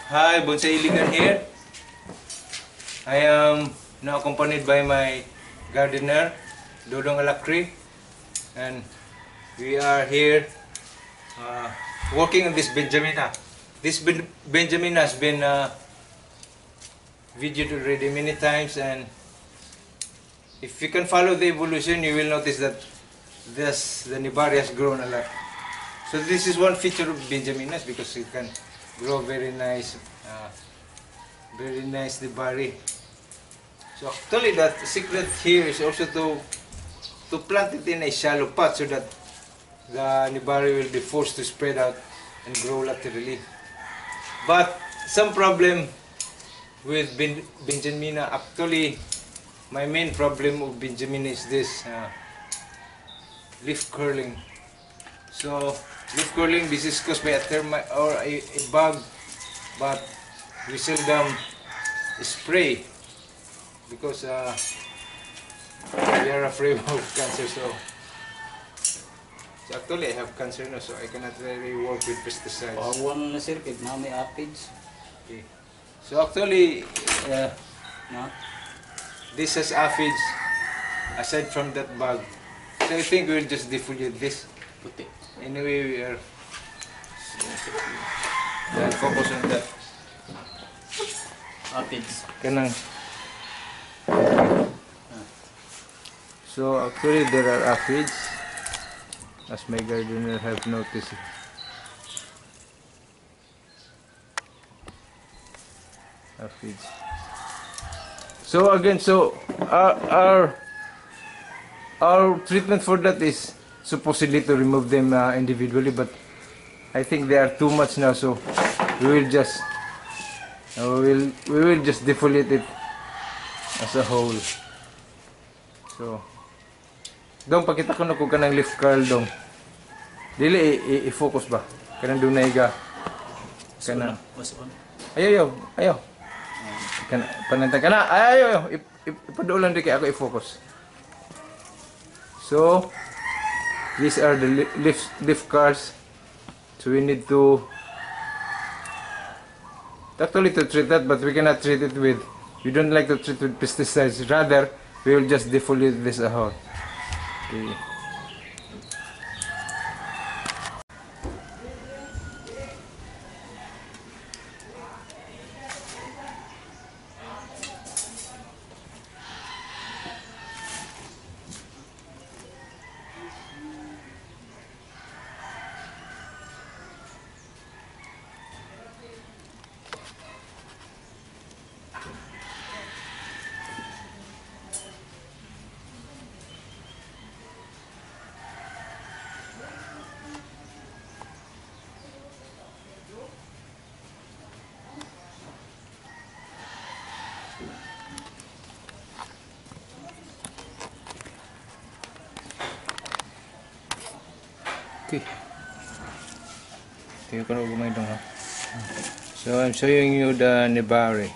Hi, Bonsai Iligan here. I am now accompanied by my gardener, Dodong Alakri, and we are here working on this Benjamina. This Benjamin has been videoed already many times, and if you can follow the evolution, you will notice that the Nibari has grown a lot. So this is one feature of Benjaminas because it can grow very nice Nibari. So actually, the secret here is also to plant it in a shallow pot so that the Nibari will be forced to spread out and grow laterally. But some problem with Benjamina, actually my main problem of Benjamina is this leaf curling. So leaf curling, this is caused by a termite or a bug, but we seldom spray because we are afraid of cancer. So actually I have cancer now, so I cannot really work with pesticides. One na sir, kid na may aphids. Okay. So actually, No? this has aphids aside from that bug. So I think we'll just defoliate this. Puti. Anyway, we are focus on that. Aphids. Kanang. So actually there are aphids, as my gardener have noticed. Aphids. So again, our treatment for that is supposedly to remove them individually, but I think they are too much now, so we will just defoliate it as a whole. So dong pakita ko na kung kanang leaf curl dong. Dili i-focus ba? Kanang dunay ga. Kanang ayaw. Kana panantang kana. Ayaw. Ipadulan di kay ako i-focus. So these are the leaf curls. So we need to actually to treat that, but we cannot treat it with, we don't like to treat with pesticides. Rather, we will just defoliate this out. Okay. Okay. Tingnan ko na gumay dong ha. So I'm showing you the Nibari.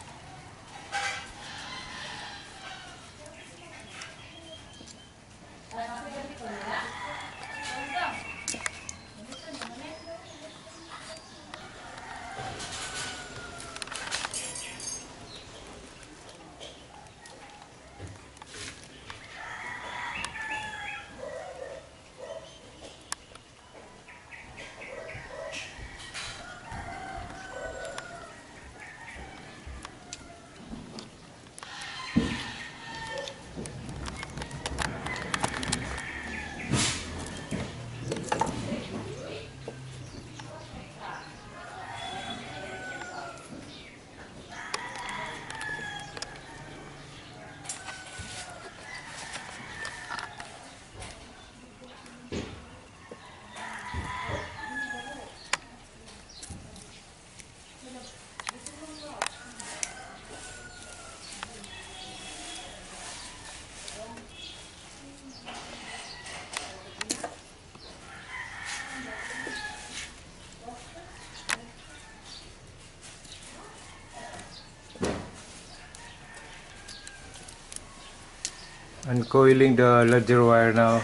Uncoiling the larger wire now.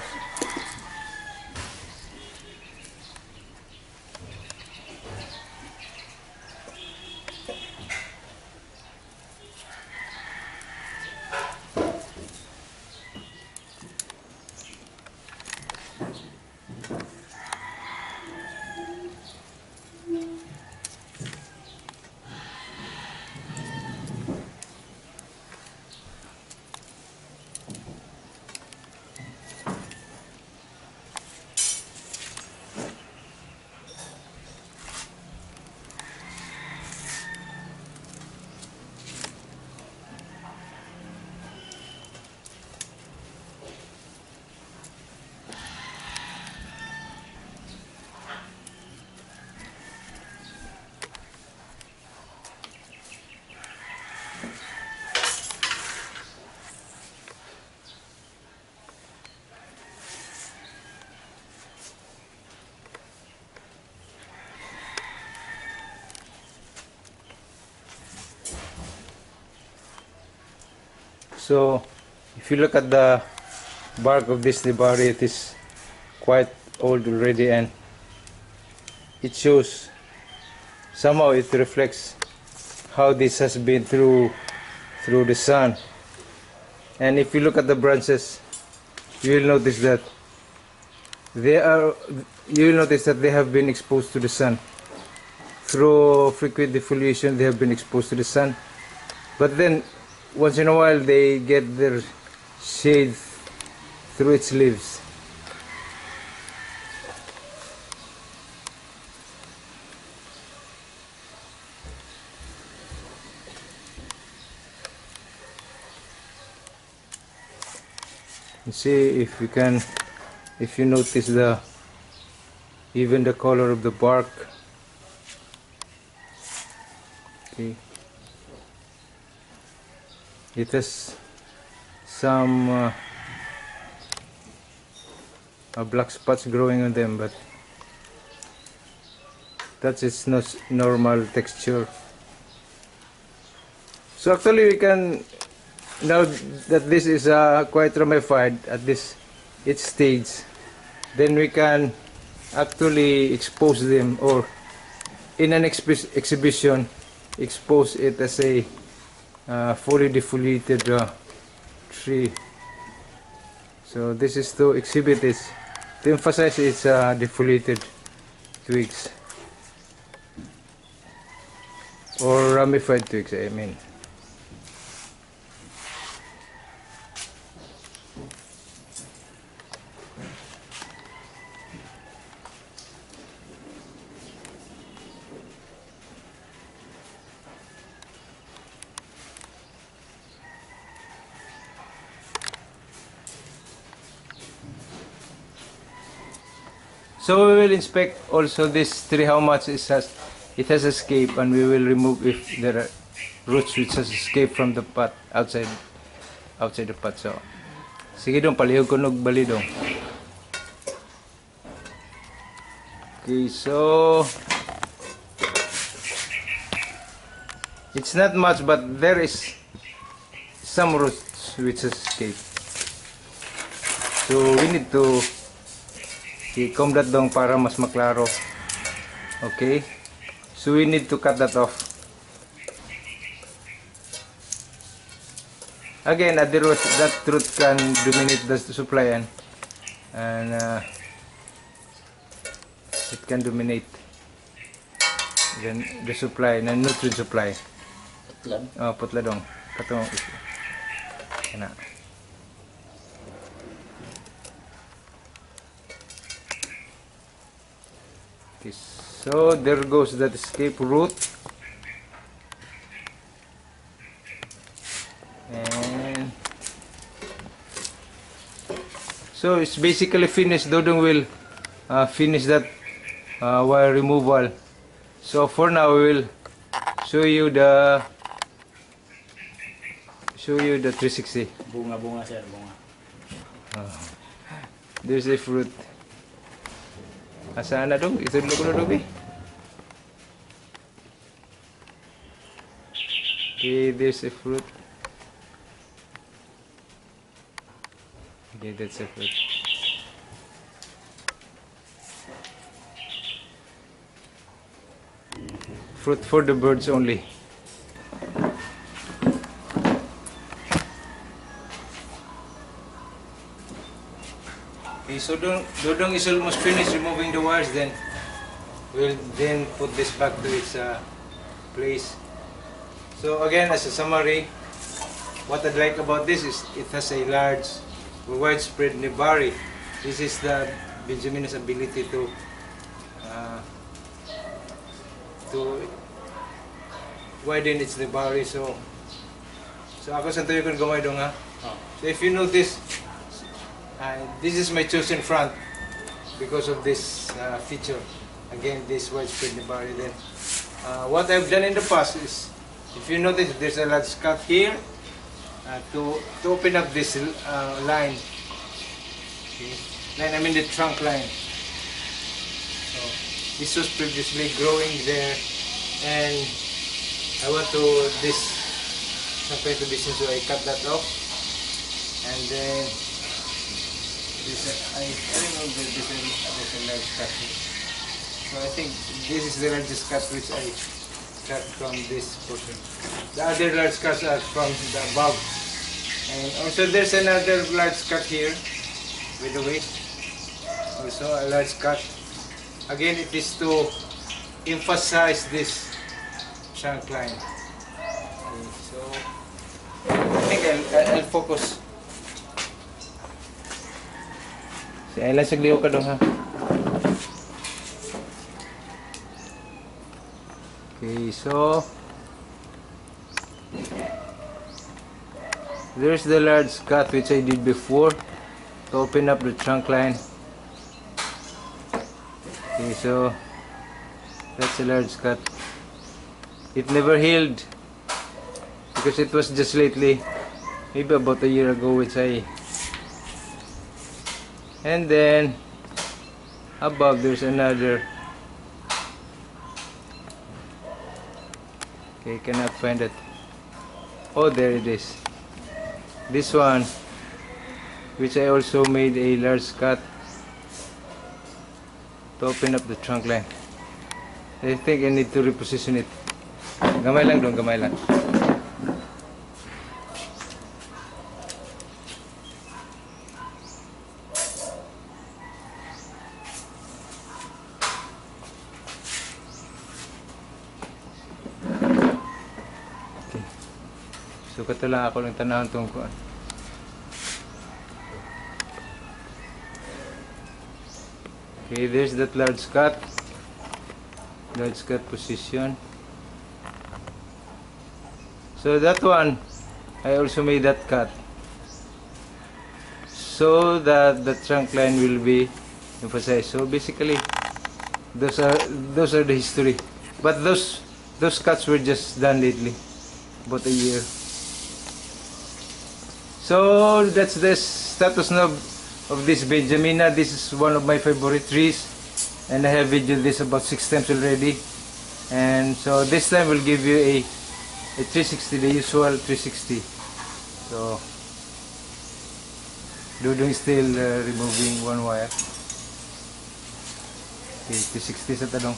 So if you look at the bark of this Nebari, it is quite old already, and it shows, somehow it reflects how this has been through the sun. And if you look at the branches, you will notice that they have been exposed to the sun. Through frequent defoliation, they have been exposed to the sun, but then once in a while they get their shade through its leaves. And see if you can, if you notice even the color of the bark. Okay. It has some black spots growing on them, but that's its not normal texture. So actually we can, now that this is quite ramified at its stage, then we can actually expose them, or in an exhibition expose it as a fully defoliated tree. So this is to exhibit this, to emphasize its defoliated twigs, or ramified twigs, I mean. So we will inspect also this tree, how much it has escaped, and we will remove if there are roots which has escaped from the pot outside the pot. So sige dong, palihog ko nog bali dong. Okay, so it's not much, but there is some roots which has escaped. So we need to i-comb that dong para mas maklaro. Okay, so we need to cut that off. Again, at the root, that root can dominate the supply, and it can dominate then the supply, the nutrient supply. Putlan. Oh, putla dong. Katong kana. Okay, so there goes that escape root, and so it's basically finished. Dodong will finish that wire removal. So for now we will show you the 360. Bunga sir, bunga. There's a fruit. Asaan na dong? Ito dulu ko na dong eh. Okay, there's a fruit. Okay, that's a fruit. Fruit for the birds only. Okay, so Dodong is almost finished removing the wires. Then we'll then put this back to its place. So again, as a summary, what I like about this is it has a large, widespread nebari. This is the Benjamin's ability to widen its nebari. So ako sa tuyo kung gamay dong ha. So if you notice, this is my chosen front because of this feature. Again, this widespread nebari. Then what I've done in the past is, if you notice, there's a large cut here to open up this line. Okay. I mean the trunk line. So this was previously growing there, and I want to this some kind of distance, so I cut that off. And then I remember there's a large cut here. So I think this is the largest cut which I cut from this portion. The other large cuts are from the above. And also there's another large cut here, by the way. Also a large cut. Again, it is to emphasize this trunk line. Okay, so I think I'll focus. Si Ayla sagliw ka dong ha. Okay, so there's the large cut which I did before to open up the trunk line. Okay, so that's a large cut. It never healed because it was just lately, maybe about a year ago, which and then above there's another. Okay, cannot find it. Oh, there it is. This one, which I also made a large cut to open up the trunk line. I think I need to reposition it. Gamay lang dong, gamay lang. Okay. So kato lang ako lang tanahon tong kuan. Okay, there's that large cut position. So that one, I also made that cut so that the trunk line will be emphasized. So basically, those are the history. But those cuts were just done lately, about a year. So that's the status now of this Benjamina. This is one of my favorite trees, and I have videoed this about 6 times already. And so this time we'll give you a 360, the usual 360. So Dudong is still removing one wire. Okay, 360 sa tanong.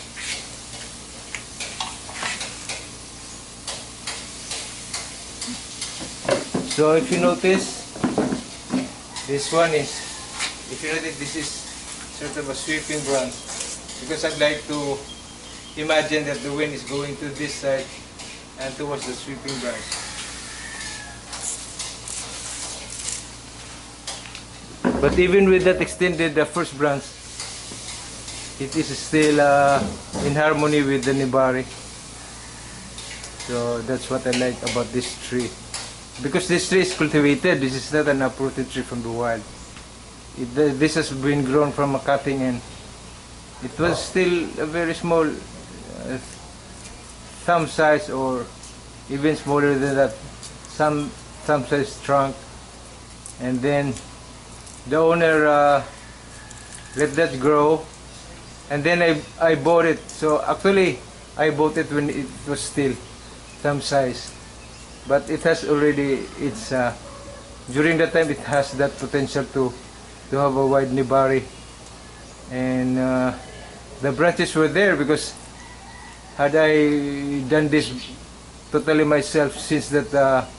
So if you notice, this one is, if you notice, this is sort of a sweeping branch, because I'd like to imagine that the wind is going to this side and towards the sweeping branch. But even with that extended first branch, it is still in harmony with the Nibari. So that's what I like about this tree. Because this tree is cultivated, this is not an uprooted tree from the wild. This has been grown from a cutting, and it was still a very small thumb size, or even smaller than that, thumb size trunk. And then the owner let that grow, and then I bought it. So actually I bought it when it was still thumb size, but it has already, it's during that time it has that potential to have a wide Nibari. And the branches were there because had I done this totally myself, since that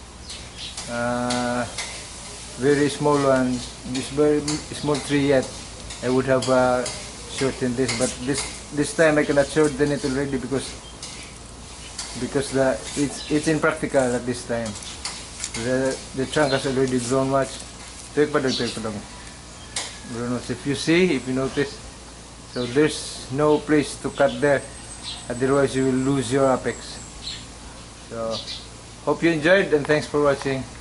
very small one, this very small tree yet, I would have shortened this. But this time I cannot shorten it already because it's impractical at this time. The trunk has already grown much. If you see, if you notice, so there's no place to cut there, otherwise you will lose your apex. So hope you enjoyed, and thanks for watching.